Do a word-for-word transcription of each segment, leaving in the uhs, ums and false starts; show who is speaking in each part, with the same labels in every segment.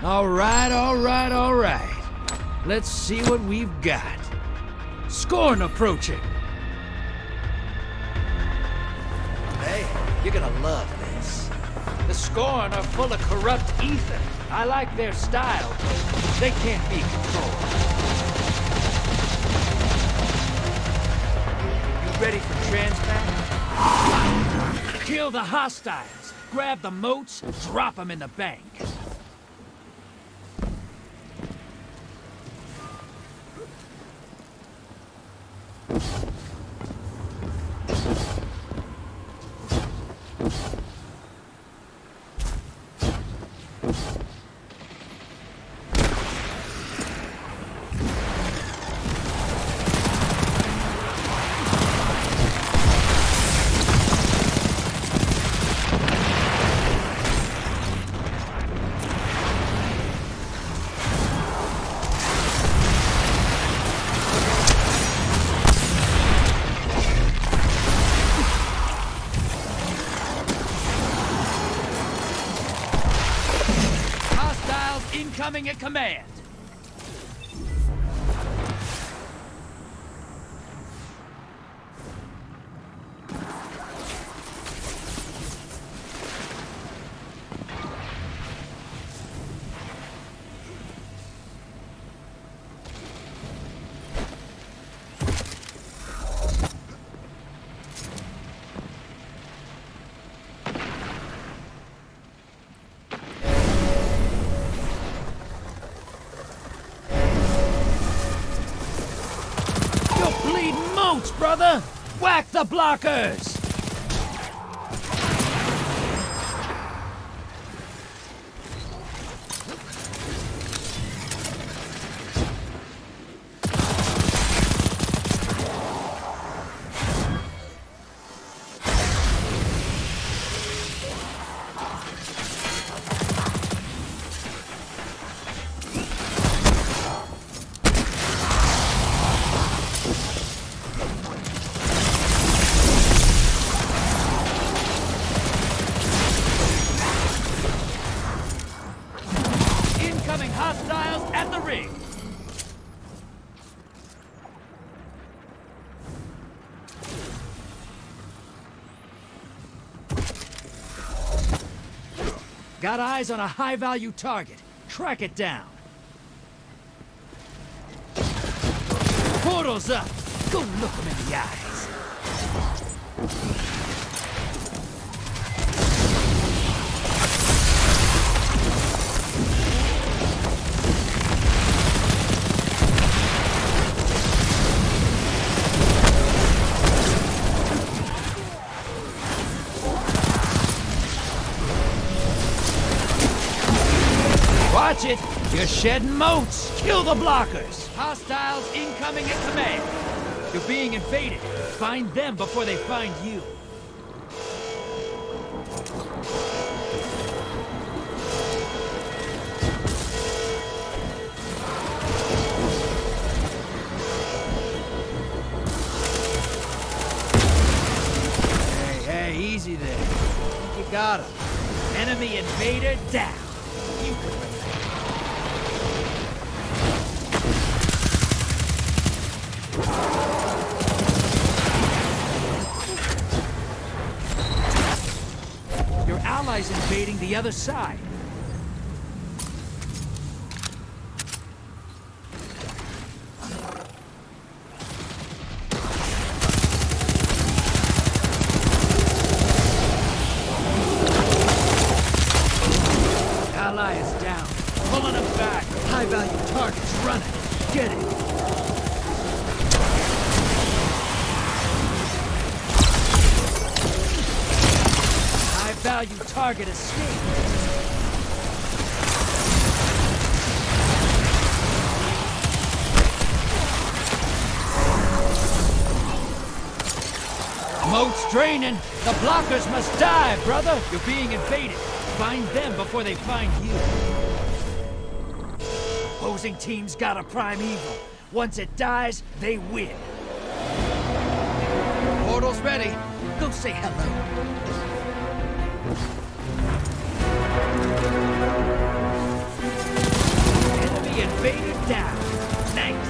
Speaker 1: All right, all right, all right. Let's see what we've got. Scorn approaching. Hey, you're gonna love this. The Scorn are full of corrupt ether. I like their style, but they can't be controlled. You ready for transmat? Kill the hostiles. Grab the moats, drop them in the bank. Incoming at command. Brother, whack the blockers! Hostiles at the ring! Got eyes on a high-value target. Track it down. Portal's up. Go look him in the eyes. Watch it! You're shedding moats! Kill the blockers! Hostiles incoming at command! You're being invaded. Find them before they find you. Hey, hey, easy there. I think you got him. Enemy invader down. You Your allies invading the other side. Ally is down. Pulling him back. High-value targets running. Get it. Value target escaped. Moat's draining. The blockers must die, brother. You're being invaded. Find them before they find you. Opposing team's got a primeval. Once it dies, they win. Portal's ready. Go say hello. invader down. Nice.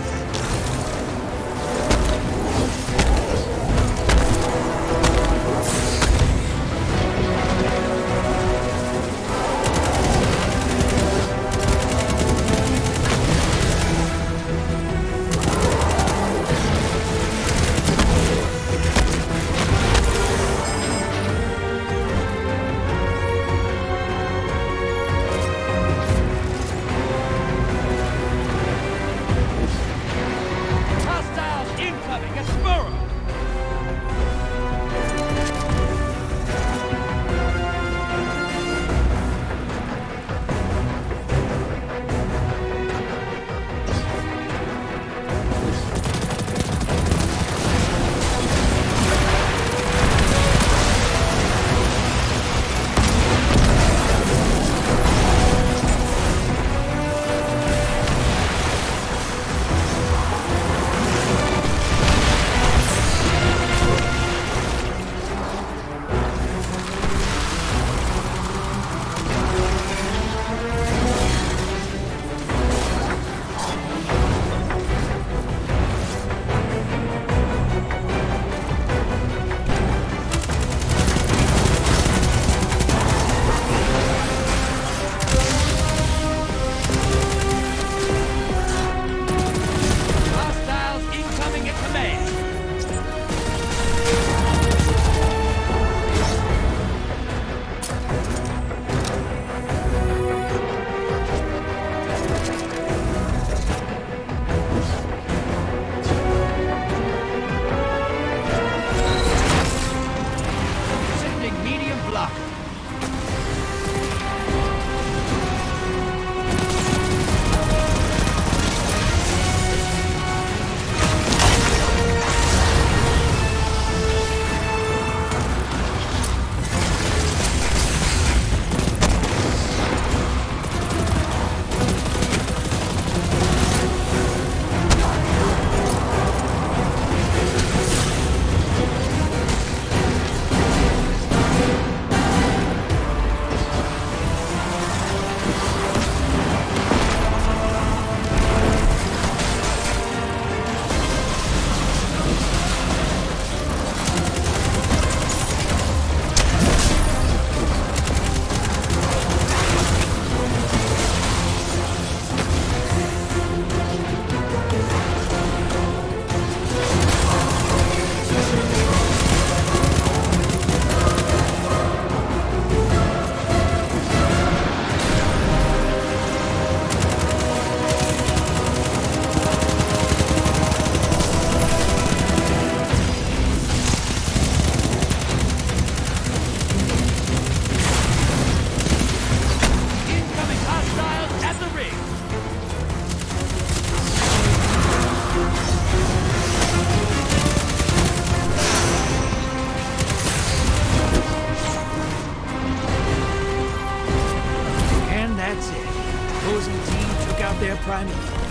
Speaker 2: Opposing team took out their Primeval.